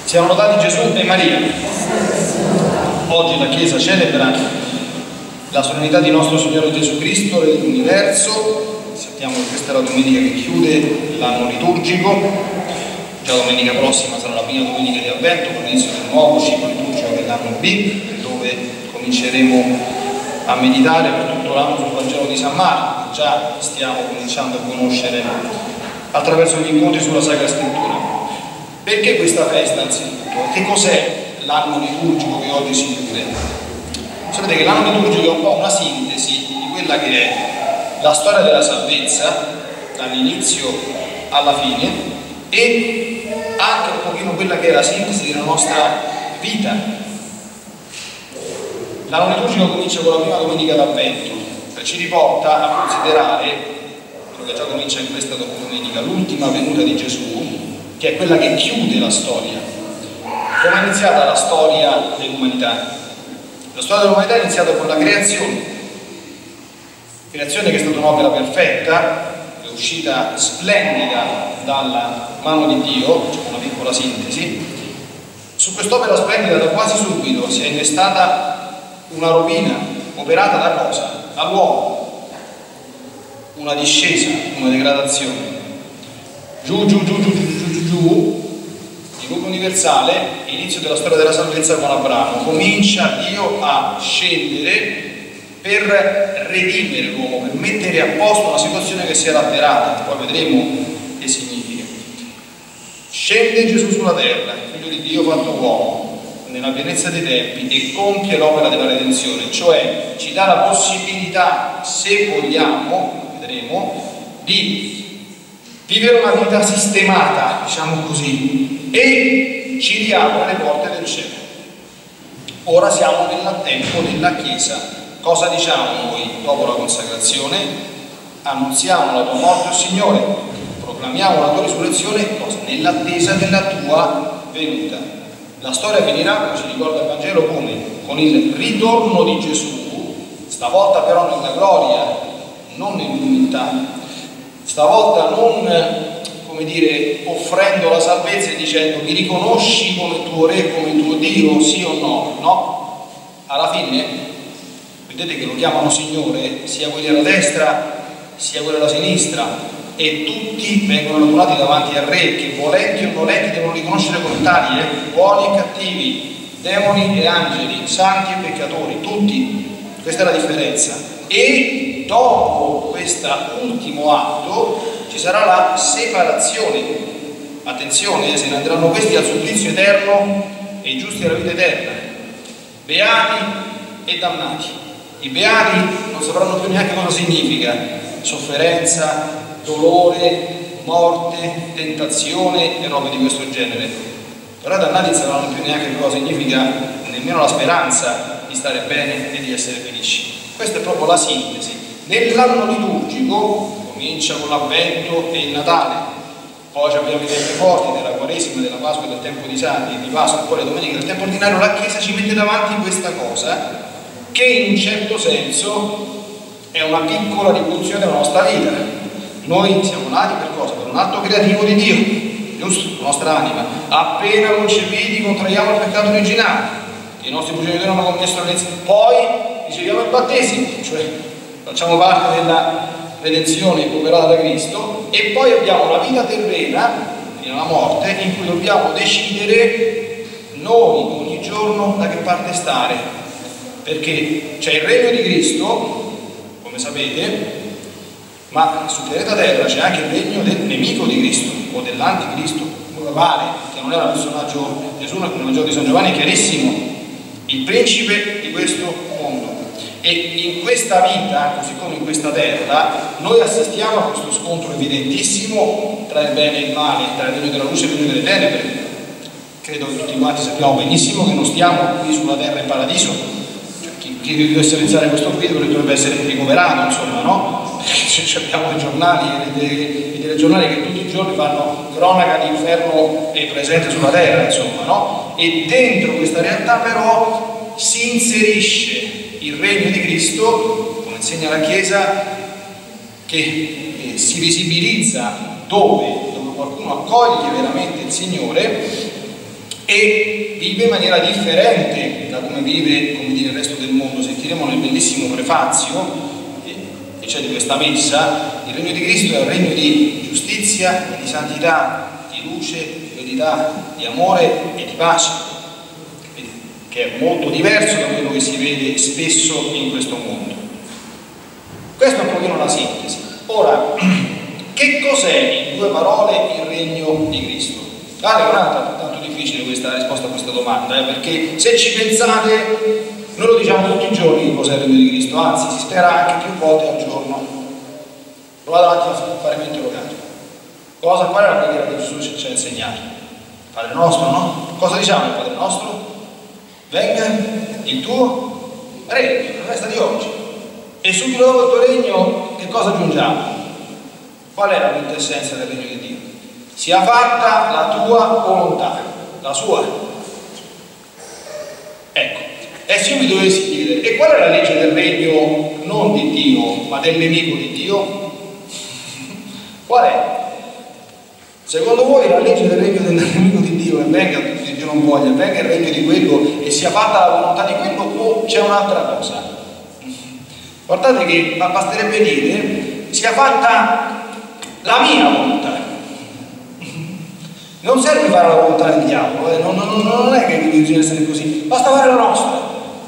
Siamo lodati Gesù e Maria. Oggi la Chiesa celebra la solennità di nostro Signore Gesù Cristo e dell'universo. Sappiamo che questa è la domenica che chiude l'anno liturgico. Già domenica prossima sarà la prima domenica di Avvento, con l'inizio del nuovo ciclo liturgico dell'anno B, dove cominceremo a meditare per tutto l'anno sul Vangelo di San Marco, che già stiamo cominciando a conoscere attraverso gli incontri sulla Sacra Scrittura. Perché questa festa anzitutto? Che cos'è l'anno liturgico che oggi si chiude? Sapete che l'anno liturgico è un po' una sintesi di quella che è la storia della salvezza, dall'inizio alla fine, e anche un pochino quella che è la sintesi della nostra vita. L'anno liturgico comincia con la prima domenica d'Avvento, che ci riporta a considerare, quello che già comincia in questa domenica, l'ultima venuta di Gesù, che è quella che chiude la storia. Come è iniziata la storia dell'umanità? La storia dell'umanità è iniziata con la creazione che è stata un'opera perfetta, è uscita splendida dalla mano di Dio, c'è una piccola sintesi. Su quest'opera splendida da quasi subito si è innestata una rovina operata da cosa? Dall'uomo, una discesa, una degradazione. Giù, diluvio universale, inizio della storia della salvezza con Abramo. Comincia Dio a scendere per redimere l'uomo, per mettere a posto una situazione che si era alterata, poi vedremo che significa. Scende Gesù sulla terra, il figlio di Dio fatto uomo, nella pienezza dei tempi, e compie l'opera della redenzione, cioè ci dà la possibilità, se vogliamo, vedremo, di vivere una vita sistemata, diciamo così, e ci riapre le porte del cielo. Ora siamo nel tempo della Chiesa. Cosa diciamo noi dopo la consacrazione? Annunziamo la tua morte, o Signore, proclamiamo la tua risurrezione, cosa? Nell'attesa della tua venuta. La storia finirà, come ci ricorda il Vangelo, come? Con il ritorno di Gesù, stavolta però nella gloria, non nell'umiltà. Stavolta non, come dire, offrendo la salvezza e dicendo mi riconosci come tuo Re, come tuo Dio, sì o no? No. Alla fine, vedete che lo chiamano Signore, sia quelli alla destra, sia quelli alla sinistra, e tutti vengono radunati davanti al Re, che volenti o nolenti devono riconoscere come tali, buoni e cattivi, demoni e angeli, santi e peccatori, tutti. Questa è la differenza. E dopo questo ultimo atto ci sarà la separazione. Attenzione, se ne andranno questi al supplizio eterno e i giusti alla vita eterna, beati e dannati. I beati non sapranno più neanche cosa significa sofferenza, dolore, morte, tentazione e robe di questo genere. Però i dannati non sapranno più neanche cosa significa nemmeno la speranza di stare bene e di essere felici. Questa è proprio la sintesi. Nell'anno liturgico comincia con l'Avvento e il Natale, poi abbiamo i tempi forti della Quaresima, della Pasqua e del tempo di Pasqua, e poi le domeniche del tempo ordinario. La Chiesa ci mette davanti questa cosa che in un certo senso è una piccola rivoluzione della nostra vita. Noi siamo nati per cosa? Per un atto creativo di Dio, giusto? La nostra anima. Appena concepiti contraiamo il peccato originale, che i nostri progenitori hanno commesso l'elezione, poi riceviamo il battesimo, cioè facciamo parte della redenzione operata da Cristo, e poi abbiamo la vita terrena fino alla morte, in cui dobbiamo decidere noi ogni giorno da che parte stare, perché c'è il regno di Cristo, come sapete, ma sul pianeta Terra c'è anche il regno del nemico di Cristo o dell'anticristo, come pare, che non era un personaggio. Gesù nel Vangelo di San Giovanni è chiarissimo: il principe di questo mondo. E in questa vita, così come in questa terra, noi assistiamo a questo scontro evidentissimo tra il bene e il male, tra il regno della luce e il regno delle tenebre. Credo che tutti quanti sappiamo benissimo che non stiamo qui sulla terra in paradiso. Cioè, chi dovesse pensare a questo video dovrebbe essere ricoverato, insomma, no? Abbiamo i giornali, i telegiornali che tutti i giorni fanno cronaca di inferno presente sulla terra, insomma, no? E dentro questa realtà però si inserisce il regno di Cristo, come insegna la Chiesa, che si visibilizza dove qualcuno accoglie veramente il Signore, e vive in maniera differente da come vive, come dire, il resto del mondo. Sentiremo nel bellissimo prefazio che c'è di questa messa, il regno di Cristo è un regno di giustizia, di santità, di luce, di verità, di amore e di pace, che è molto diverso da quello che si vede spesso in questo mondo. Questa è un pochino la sintesi. Ora, che cos'è in due parole il regno di Cristo? Non è tanto difficile questa risposta a questa domanda, perché se ci pensate, noi lo diciamo tutti i giorni che cos'è il regno di Cristo, anzi si spera anche più volte al giorno. Provate davanti a fare un interrogatorio. Qual è la preghiera che Gesù ci ha insegnato? Padre nostro, no? Cosa diciamo il Padre nostro? Venga il tuo regno, la festa di oggi. E subito dopo il tuo regno, che cosa aggiungiamo? Qual è la quintessenza del regno di Dio? Sia fatta la tua volontà, la sua. Ecco, e se io mi dovessi dire, e qual è la legge del regno non di Dio, ma del nemico di Dio? Qual è? Secondo voi la legge del regno del nemico di Dio è venga, Dio non voglia, venga il regno di quello e sia fatta la volontà di quello, o c'è un'altra cosa? Guardate che basterebbe dire sia fatta la mia volontà. Non serve fare la volontà del diavolo, non è che bisogna essere così, basta fare la nostra.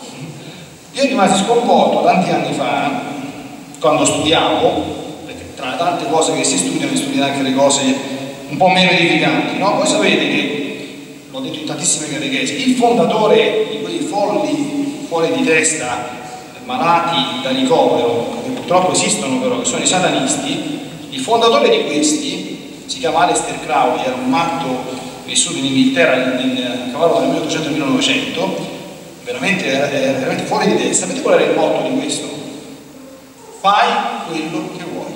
Io rimasi sconvolto tanti anni fa, quando studiavo, perché tra le tante cose che si studiano anche le cose un po' meno edificanti, no? Voi sapete che, l'ho detto in tantissime catechesi, il fondatore di quei folli fuori di testa, malati da ricovero, che purtroppo esistono però, che sono i satanisti, il fondatore di questi si chiama Aleister Crowley, era un matto vissuto in Inghilterra a cavallo del 1800 e 1900, veramente fuori di testa. Sapete qual era il motto di questo? Fai quello che vuoi.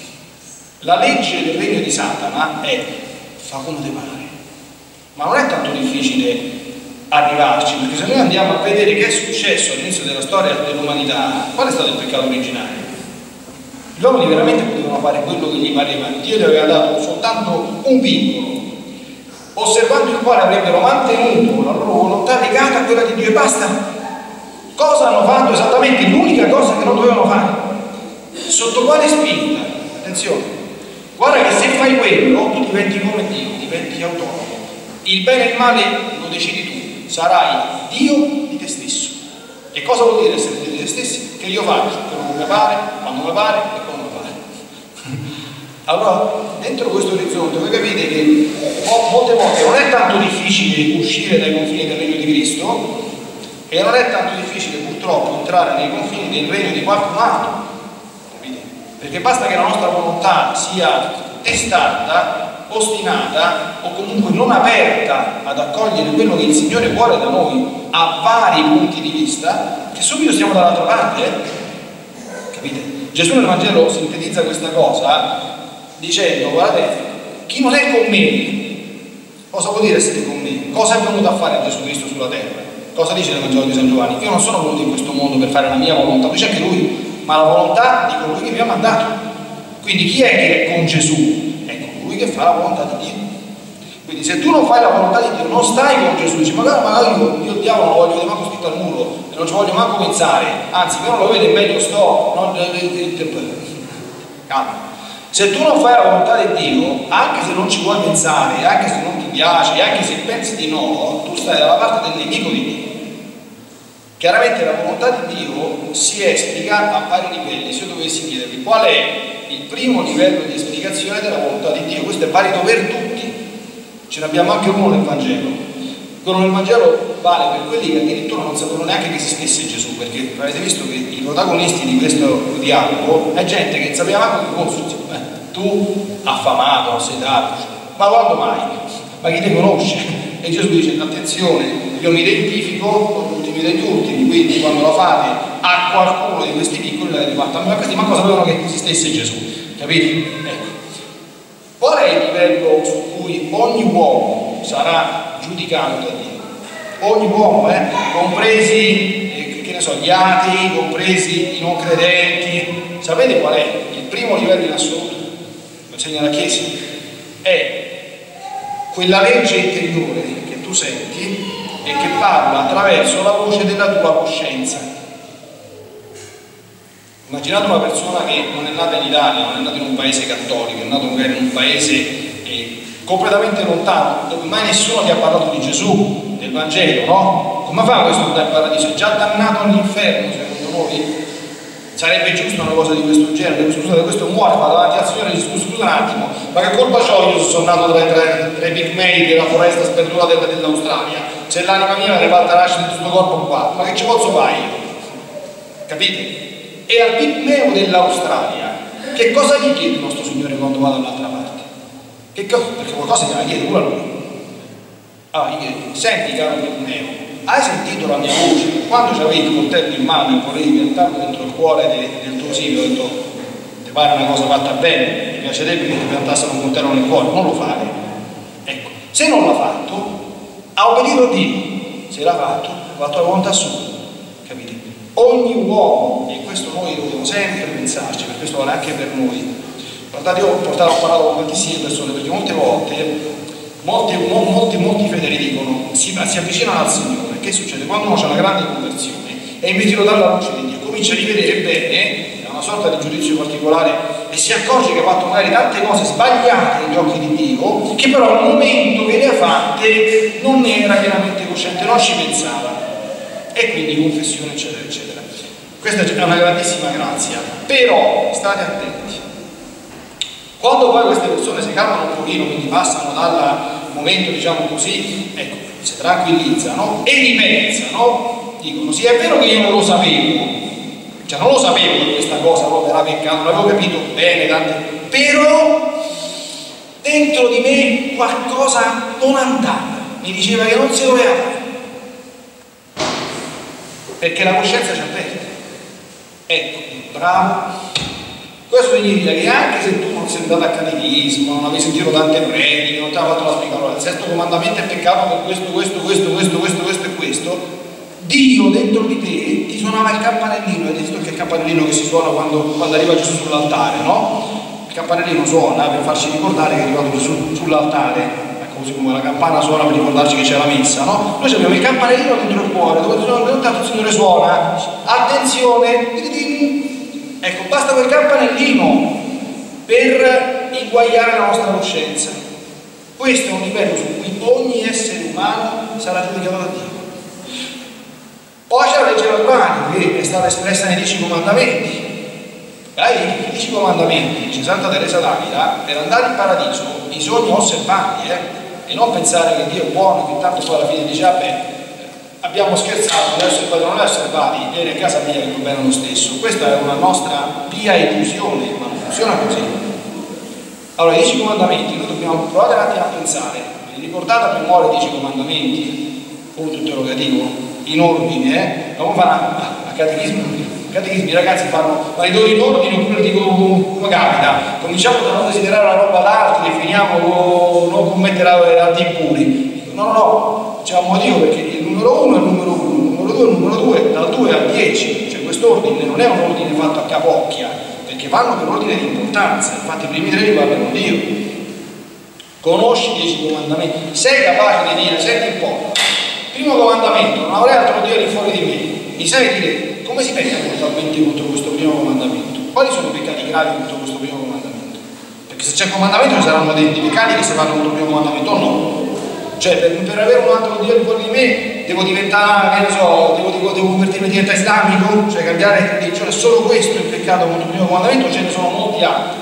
La legge del regno di Satana è fa come te pare, ma non è tanto difficile arrivarci, perché se noi andiamo a vedere che è successo all'inizio della storia dell'umanità, qual è stato il peccato originario? Gli uomini veramente potevano fare quello che gli pareva, Dio gli aveva dato soltanto un vincolo, osservando il quale avrebbero mantenuto la loro volontà legata a quella di Dio e basta. Cosa hanno fatto esattamente? L'unica cosa che non dovevano fare. Sotto quale spinta? Attenzione, guarda che se fai quello tu diventi come Dio, diventi autonomo. Il bene e il male lo decidi tu, sarai Dio di te stesso. E cosa vuol dire essere Dio di te stessi? Che io faccio quello che mi pare, quando mi pare e come mi pare. Allora, dentro questo orizzonte voi capite che molte volte non è tanto difficile uscire dai confini del regno di Cristo e non è tanto difficile purtroppo entrare nei confini del regno di qualcun altro, capite? Perché basta che la nostra volontà sia testarda, ostinata o comunque non aperta ad accogliere quello che il Signore vuole da noi a vari punti di vista, che subito siamo dall'altra parte, capite? Gesù nel Vangelo sintetizza questa cosa dicendo, guardate, chi non è con me, cosa vuol dire essere con me? Cosa è venuto a fare Gesù Cristo sulla terra? Cosa dice nel Vangelo di San Giovanni? Io non sono venuto in questo mondo per fare la mia volontà, dice anche lui, ma la volontà di colui che mi ha mandato. Quindi chi è che è con Gesù? È colui che fa la volontà di Dio. Quindi se tu non fai la volontà di Dio, non stai con Gesù, dici magari io il diavolo non lo voglio vedere manco scritto al muro e non ci voglio manco pensare, anzi che non lo vede meglio sto, calma. Se tu non fai la volontà di Dio, anche se non ci vuoi pensare, anche se non ti piace, anche se pensi di no, tu stai dalla parte del nemico di Dio. Chiaramente la volontà di Dio si esplica a vari livelli. Se io dovessi chiedervi qual è il primo livello di esplicazione della volontà di Dio, questo è valido per tutti, ce ne abbiamo anche uno nel Vangelo. Quello nel Vangelo vale per quelli che addirittura non sapevano neanche che esistesse Gesù, perché avete visto che i protagonisti di questo dialogo è gente che non sapeva manco che fosse. Tu affamato, assetato, ma quando mai? Ma chi ti conosce? E Gesù dice, attenzione, io mi identifico con gli ultimi degli ultimi, quindi quando lo fate a qualcuno di questi piccoli l'avete fatto a me, ma questi manco sapevano che esistesse Gesù, capite? Ecco. Qual è il livello su cui ogni uomo sarà giudicato da Dio? Ogni uomo, compresi, che ne so, gli atei, compresi i non credenti. Sapete qual è? Il primo livello in assoluto, lo insegna la Chiesa, è quella legge interiore che tu senti e che parla attraverso la voce della tua coscienza. Immaginate una persona che non è nata in Italia, non è nata in un paese cattolico, è nata magari in un paese completamente lontano, dove mai nessuno ti ha parlato di Gesù, del Vangelo, no? Come fa questo andare in paradiso? È già dannato all'inferno, secondo voi? Sarebbe giusto una cosa di questo genere? Scusate, questo muore, va davanti al Signore e dice: scusa un attimo, ma che colpa c'ho io se sono nato tra i pigmei della foresta sperduta dell'Australia? Se l'anima mia ne fatta nascere in questo corpo qua, ma che ci posso fare io? Capite? E al pigmeo dell'Australia, che cosa gli chiede il nostro Signore quando va dall'altra parte? Che cosa? Perché qualcosa gliela chiede pure a lui. Allora gli chiede: senti caro pigmeo, hai sentito la mia voce? Quando avevi il coltello in mano e volevi piantarlo dentro il cuore del tuo simile, ho detto: ti pare una cosa fatta bene? Mi piacerebbe che ti piantassero un coltello nel cuore, non lo fare. Ecco, se non l'ha fatto, ha obbedito a Dio. Se l'ha fatto, ha fatto la volontà sua. Capite? Ogni uomo, e questo noi dobbiamo sempre pensarci, per questo vale anche per noi. Guardate, io ho parlato con tantissime persone, perché molte volte molti fedeli dicono si avvicinano al Signore. Che succede? Quando uno ha una grande conversione è investito dalla luce di Dio, comincia a rivedere bene, ha una sorta di giudizio particolare e si accorge che ha fatto magari tante cose sbagliate negli occhi di Dio, che però al momento che le ha fatte non ne era pienamente cosciente, non ci pensava, e quindi confessione eccetera eccetera. Questa è una grandissima grazia, però state attenti. Quando poi queste persone si calmano un pochino, quindi passano dal momento, diciamo così, ecco, si tranquillizzano e ripensano, dicono: sì, è vero che io non lo sapevo, cioè non lo sapevo che questa cosa proprio era peccato, non l'avevo capito bene, però dentro di me qualcosa non andava, mi diceva che non si doveva fare, perché la coscienza ci avverte. Ecco, bravo. Questo significa che anche se tu non sei andato a catechismo, non avevi sentito tante prediche, non ti ha fatto la spiegazione, il sesto comandamento è peccato per questo, Dio dentro di te ti suonava il campanellino. Hai visto che è il campanellino che si suona quando arriva Gesù sull'altare, no? Il campanellino suona per farci ricordare che è arrivato Gesù sull'altare, così come la campana suona per ricordarci che c'è la messa, no? Noi abbiamo il campanellino dentro il cuore, dove tanto il Signore suona, attenzione, ecco, basta quel campanellino per inguagliare la nostra coscienza. Questo è un livello su cui ogni essere umano sarà giudicato da Dio. Poi c'è la legge dell'Albano, che è stata espressa nei 10 comandamenti. I 10 comandamenti, dice Santa Teresa d'Avila, per andare in paradiso bisogna osservarli, e non pensare che Dio è buono, che tanto poi alla fine dice: vabbè, abbiamo scherzato, non li osservati, vieni a casa mia che va bene lo stesso. Questa è una nostra pia illusione, ma non funziona così. Allora, i 10 comandamenti, noi dobbiamo provare un attimo a pensare: ricordate a memoria i 10 comandamenti, punto interrogativo, in ordine, come fanno a catechismo? I ragazzi fanno, ma li do in ordine oppure dico come capita? Cominciamo da non desiderare la roba d'altri e finiamo con non commettere atti impuri. No, c'è un motivo, perché il numero 1 è il numero 1, il numero 2 è il numero 2, dal 2 al 10, cioè quest'ordine non è un ordine fatto a capocchia, perché vanno per ordine di importanza. Infatti i primi 3 riguardano Dio. Conosci i 10 comandamenti, sei capace di dire: senti un po', primo comandamento, non avrai altro Dio di fuori di me. Mi sai dire come si pecca totalmente contro questo primo comandamento? Quali sono i peccati gravi contro questo primo comandamento? Perché se c'è il comandamento ci saranno dei peccati che si fanno contro il primo comandamento o no? Cioè per avere un altro Dio di fuori di me devo diventare, che ne so, devo convertirmi, diventare islamico? Cioè cambiare religione? Solo questo è il peccato contro il primo comandamento, ce ne sono molti altri.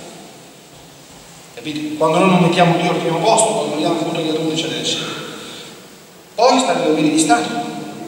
Capite? Quando noi non mettiamo Dio al primo posto, quando vediamo appunto gli adulti eccetera eccetera. Poi stanno i doveri di Stato.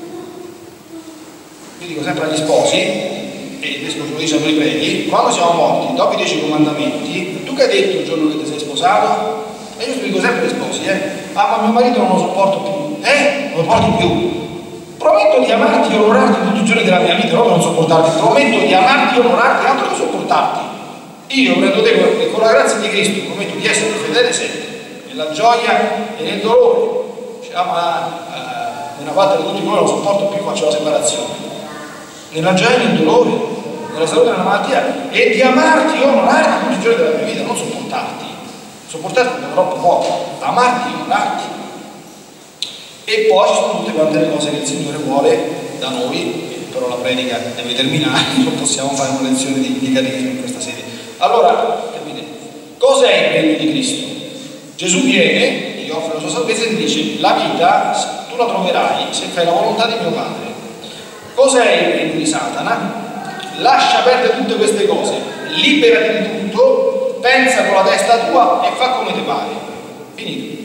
Io dico sempre agli sposi, e il vescovo lo dice a noi preti: quando siamo morti, dopo i 10 comandamenti, tu che hai detto il giorno che ti sei sposato? E io dico sempre agli sposi: ma mio marito non lo sopporto più. Non lo sopporti più? Prometto di amarti e onorarti tutti i giorni della mia vita, non sopportarti. Prometto di amarti e onorarti, altro che sopportarti. Io prendo te e con la grazia di Cristo prometto di essere fedele sempre, nella gioia e nel dolore. Nella parte di tutti coloro non sopporto più, faccio la separazione. Nella gioia e nel dolore, nella salute e nella malattia, e di amarti e onorarti tutti i giorni della mia vita, non sopportarti. Sopportarti è troppo poco, amarti e onorarti. E poi ci sono tutte quante le cose che il Signore vuole da noi, però la predica deve terminare, non possiamo fare una lezione di catechismo in questa sede. Allora, capite, cos'è il regno di Cristo? Gesù viene, gli offre la sua salvezza e gli dice: la vita tu la troverai se fai la volontà di mio Padre. Cos'è il regno di Satana? Lascia perdere tutte queste cose, liberati di tutto, pensa con la testa tua e fa come ti pare. Finito.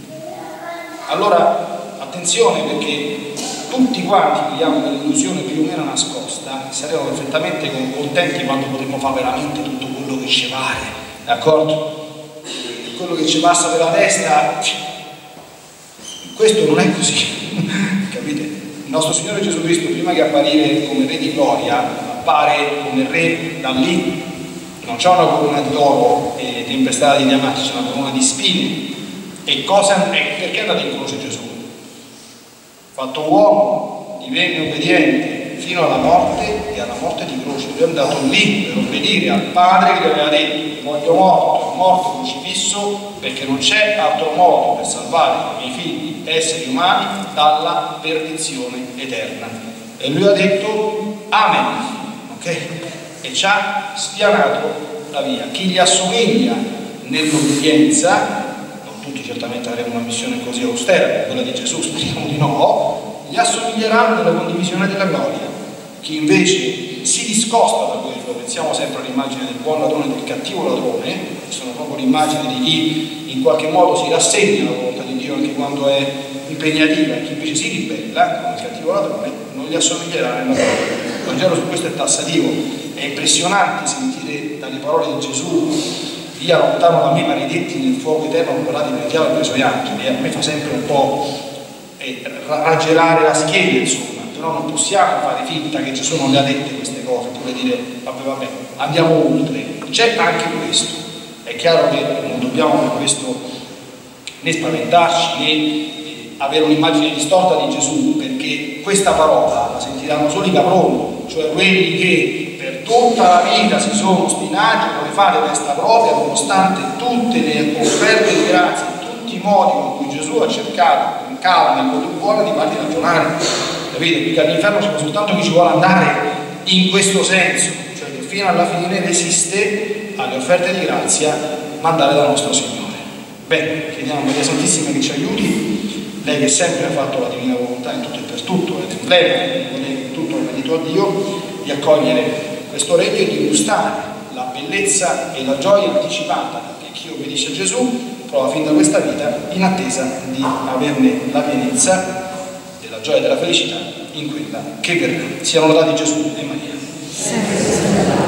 Allora, attenzione, perché tutti quanti viviamo nell'illusione più o meno nascosta, saremo perfettamente contenti quando potremo fare veramente tutto quello che ci pare, d'accordo? Quello che ci passa per la testa, questo non è così, capite? Il nostro Signore Gesù Cristo, prima che apparire come Re di gloria, appare come Re da lì. Non c'è una corona di oro e tempestata di diamanti, c'è una corona di spine. E perché è andato in croce Gesù? Fatto uomo, divenne obbediente fino alla morte e alla morte di croce. Lui è andato lì per obbedire al Padre che gli aveva detto: ti voglio morto crocifisso, perché non c'è altro modo per salvare i miei figli, esseri umani, dalla perdizione eterna. E lui ha detto amen, ok? E ci ha spianato la via. Chi gli assomiglia nell'obbedienza, tutti certamente avremo una missione così austera come quella di Gesù, speriamo di no, gli assomiglierà nella condivisione della gloria. Chi invece si discosta da quello, pensiamo sempre all'immagine del buon ladrone e del cattivo ladrone, che sono proprio l'immagine di chi in qualche modo si rassegna alla volontà di Dio anche quando è impegnativa, e chi invece si ribella come il cattivo ladrone non gli assomiglierà nella gloria. Il Vangelo su questo è tassativo, è impressionante sentire dalle parole di Gesù: via lontano da me maledetti nel fuoco eterno, comprati per il diavolo e per i suoi angeli. A me fa sempre un po' raggelare la schiena, insomma, però non possiamo fare finta che Gesù non le ha dette queste cose, oppure dire vabbè, andiamo oltre. C'è anche questo. È chiaro che non dobbiamo per questo né spaventarci né avere un'immagine distorta di Gesù, perché questa parola la sentiranno solo i caproni, cioè quelli che per tutta la vita si sono ostinati come fare questa propria, nonostante tutte le offerte di grazia, tutti i modi con cui Gesù ha cercato con calma e con più buona di farli ragionare. Capite? Perché all'inferno c'è soltanto chi ci vuole andare in questo senso, cioè che fino alla fine resiste alle offerte di grazia mandate da nostro Signore. Bene, chiediamo a Maria Santissima che ci aiuti, lei che sempre ha fatto la divina volontà in tutto e per tutto, ed è emblema di tutto il benedito a Dio, di accogliere questo regno e di gustare la bellezza e la gioia anticipata che chi obbedisce a Gesù prova fin da questa vita, in attesa di averne la pienezza della gioia e della felicità in quella che verrà. Siano lodati Gesù e Maria.